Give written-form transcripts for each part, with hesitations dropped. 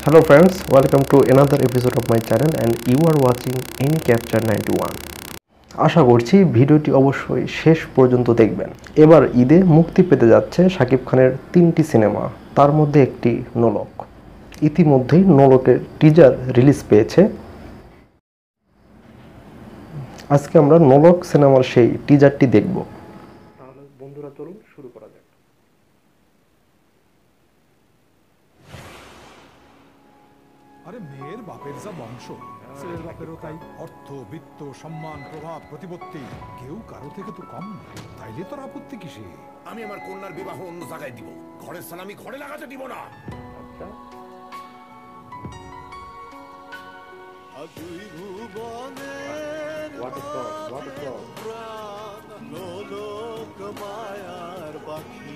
Hello friends, welcome to another episode of my channel and you are watching Any Capture 91. আশা করছি ভিডিওটি অবশ্যই শেষ পর্যন্ত দেখবেন। এবার ঈদে মুক্তি পেতে যাচ্ছে শাকিব খানের 3টি সিনেমা, তার মধ্যে একটি নোলক। ইতিমধ্যেই নোলকের টিজার রিলিজ পেয়েছে। আজকে আমরা নোলক সিনেমার সেই টিজারটি দেখব। তাহলে বন্ধুরা চলুন শুরু করা যাক। আরে মেয়ের বাপের যা বংশ, ছেলের বাপেরও তাই। অর্থ, বিত্ত, সম্মান, প্রভাব, প্রতিপত্তি, কেউ কারো থেকে তো কম না। তাইলে তোর আপত্তি কিসে? আমি আমার কন্যার বিবাহ অন্য জায়গায় দিব, ঘরের স্থান আমি ঘরে লাগাতে দিব না। আচ্ছা, দুই ভুবনের লোক মায়ার পাখি,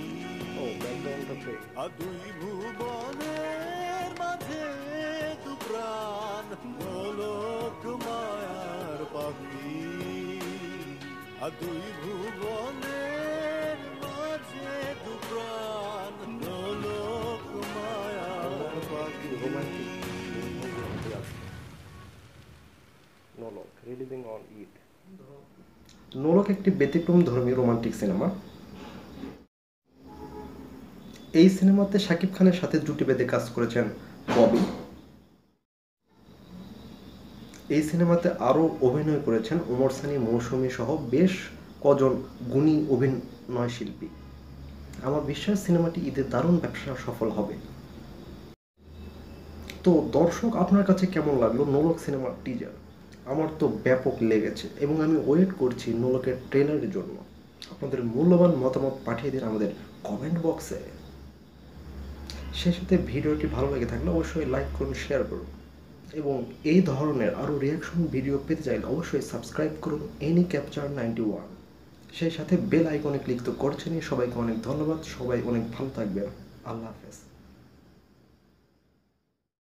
দুই ভুবনের মাঝে দু প্রাণ লোক মায়ার পাখি, দুই ভুবনের মাঝে দু প্রাণ লোক মায়ার পাখি। Nolok releasing on Eid. নোলক একটি ব্যতিক্রম ধর্মী রোমান্টিক সিনেমা। এই সিনেমাতে শাকিব খানের সাথে জুটি বেঁধে কাজ করেছেন ববি। এই সিনেমাতে আরও অভিনয় করেছেন ওমর সানি, মৌসুমী সহ বেশ কজন গুণী অভিনয় শিল্পী। আমার বিশ্বাস সিনেমাটি ঈদে দারুণ ব্যবসা সফল হবে। তো দর্শক, আপনার কাছে কেমন লাগলো নোলক সিনেমার টিজার? আমার তো ব্যাপক লেগেছে এবং আমি ওয়েট করছি নোলকের ট্রেলারের জন্য। আপনাদের মূল্যবান মতামত পাঠিয়ে দিন আমাদের কমেন্ট বক্সে। সেই সাথে ভিডিওটি ভালো লেগে থাকলে অবশ্যই লাইক করুন, শেয়ার করুন এবং এই ধরনের আরও রিয়াকশন ভিডিও পেতে চাইলে অবশ্যই সাবস্ক্রাইব করুন এনি ক্যাপচার 91। সেই সাথে বেল আইকনে ক্লিক তো করছেনই। সবাইকে অনেক ধন্যবাদ, সবাই অনেক ভালো থাকবেন। আল্লাহ হাফেজ।